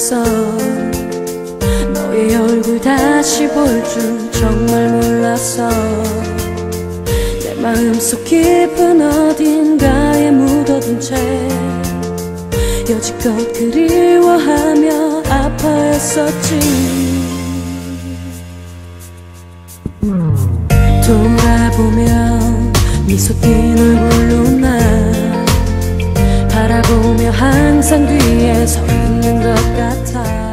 몰랐어. 너의 얼굴 다시 볼 줄 정말 몰랐어. 내 마음속 깊은 어딘가에 묻어둔 채 여지껏 그리워하며 아파했었지. 돌아보면 미소 띈 얼굴로 날 바라보며 항상 뒤에 서 있는 것 같아.